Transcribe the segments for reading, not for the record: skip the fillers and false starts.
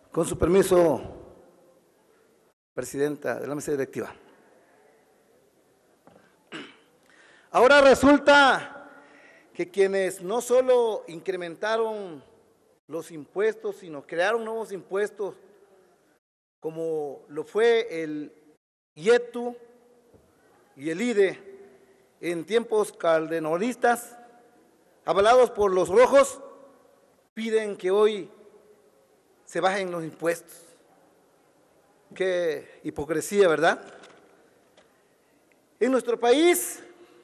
Con su permiso, presidenta de la mesa directiva. Ahora resulta que quienes no solo incrementaron los impuestos, sino crearon nuevos impuestos, como lo fue el IETU y el IDE en tiempos calderonistas, avalados por los rojos, piden que hoy se bajen los impuestos. Qué hipocresía, ¿verdad? En nuestro país,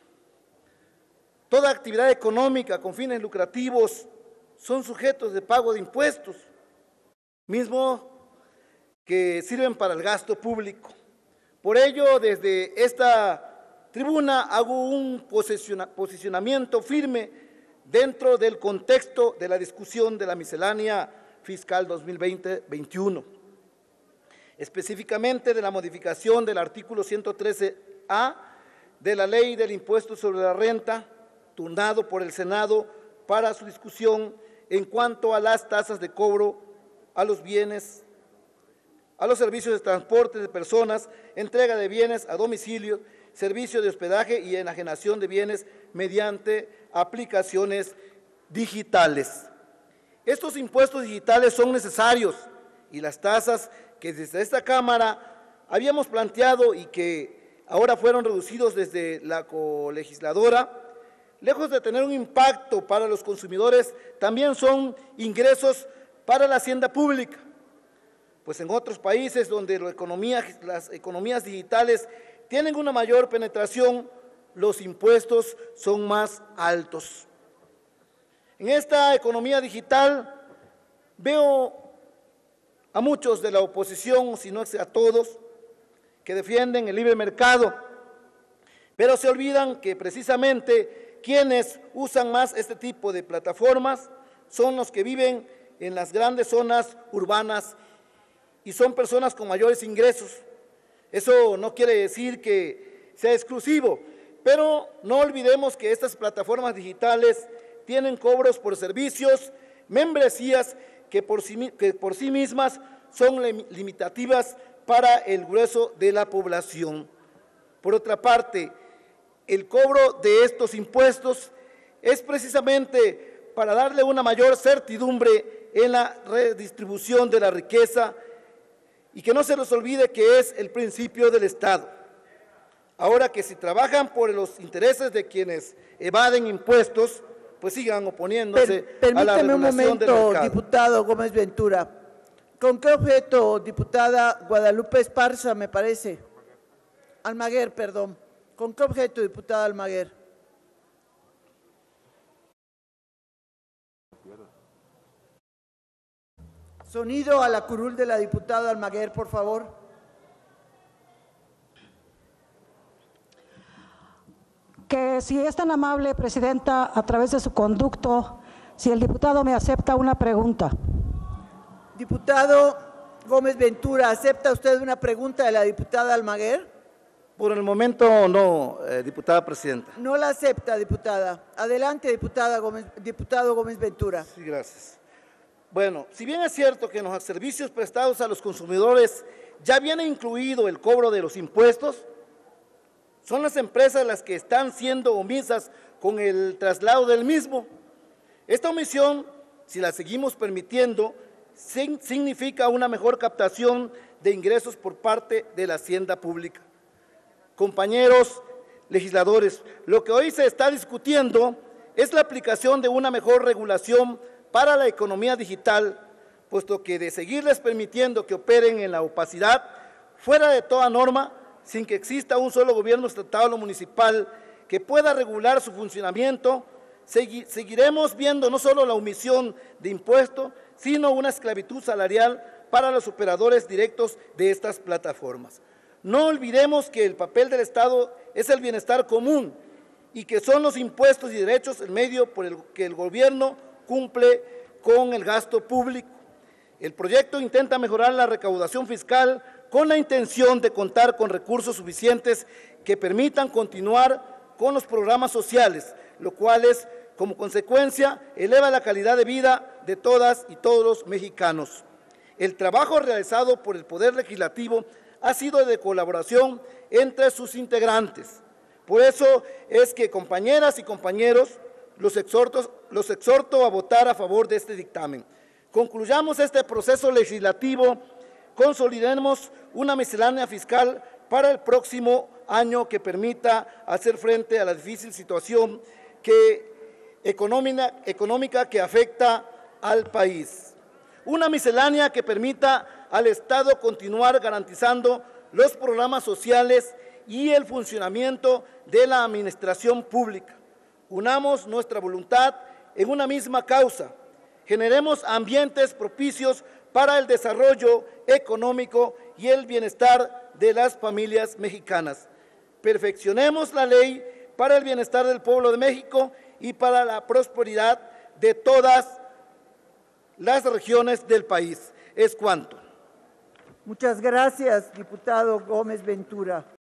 toda actividad económica con fines lucrativos son sujetos de pago de impuestos, mismos que sirven para el gasto público. Por ello, desde esta tribuna hago un posicionamiento firme dentro del contexto de la discusión de la miscelánea fiscal 2020-21, específicamente de la modificación del artículo 113A de la Ley del Impuesto sobre la Renta, turnado por el Senado para su discusión en cuanto a las tasas de cobro a los bienes, a los servicios de transporte de personas, entrega de bienes a domicilio, servicio de hospedaje y enajenación de bienes mediante aplicaciones digitales. Estos impuestos digitales son necesarios y las tasas que desde esta Cámara habíamos planteado y que ahora fueron reducidos desde la colegisladora, lejos de tener un impacto para los consumidores, también son ingresos para la hacienda pública, pues en otros países donde las economías digitales tienen una mayor penetración, los impuestos son más altos. En esta economía digital veo a muchos de la oposición, si no es a todos, que defienden el libre mercado, pero se olvidan que precisamente quienes usan más este tipo de plataformas son los que viven en las grandes zonas urbanas y son personas con mayores ingresos. Eso no quiere decir que sea exclusivo, pero no olvidemos que estas plataformas digitales tienen cobros por servicios, membresías que por sí mismas son limitativas para el grueso de la población. Por otra parte, el cobro de estos impuestos es precisamente para darle una mayor certidumbre en la redistribución de la riqueza y que no se nos olvide que es el principio del Estado. Ahora que si trabajan por los intereses de quienes evaden impuestos, pues sigan oponiéndose a la regulación del mercado. Permíteme un momento, diputado Gómez Ventura. ¿Con qué objeto, diputada Guadalupe Esparza, me parece? Almaguer, perdón. ¿Con qué objeto, diputada Almaguer? Sonido a la curul de la diputada Almaguer, por favor. Que si es tan amable, presidenta, a través de su conducto, si el diputado me acepta una pregunta. Diputado Gómez Ventura, ¿acepta usted una pregunta de la diputada Almaguer? Por el momento no, diputada presidenta. No la acepta, diputada. Adelante, diputado Gómez Ventura. Sí, gracias. Bueno, si bien es cierto que en los servicios prestados a los consumidores ya viene incluido el cobro de los impuestos, son las empresas las que están siendo omisas con el traslado del mismo. Esta omisión, si la seguimos permitiendo, significa una mejor captación de ingresos por parte de la hacienda pública. Compañeros legisladores, lo que hoy se está discutiendo es la aplicación de una mejor regulación para la economía digital, puesto que de seguirles permitiendo que operen en la opacidad, fuera de toda norma, sin que exista un solo gobierno estatal o municipal que pueda regular su funcionamiento, seguiremos viendo no solo la omisión de impuestos, sino una esclavitud salarial para los operadores directos de estas plataformas. No olvidemos que el papel del Estado es el bienestar común y que son los impuestos y derechos el medio por el que el gobierno cumple con el gasto público. El proyecto intenta mejorar la recaudación fiscal con la intención de contar con recursos suficientes que permitan continuar con los programas sociales, lo cual como consecuencia eleva la calidad de vida de todas y todos los mexicanos. El trabajo realizado por el Poder Legislativo ha sido de colaboración entre sus integrantes. Por eso es que, compañeras y compañeros, los exhorto a votar a favor de este dictamen. Concluyamos este proceso legislativo, consolidemos una miscelánea fiscal para el próximo año que permita hacer frente a la difícil situación económica que afecta al país. Una miscelánea que permita al Estado continuar garantizando los programas sociales y el funcionamiento de la administración pública. Unamos nuestra voluntad en una misma causa. Generemos ambientes propicios para el desarrollo económico y el bienestar de las familias mexicanas. Perfeccionemos la ley para el bienestar del pueblo de México y para la prosperidad de todas las regiones del país. Es cuanto. Muchas gracias, diputado Gómez Ventura.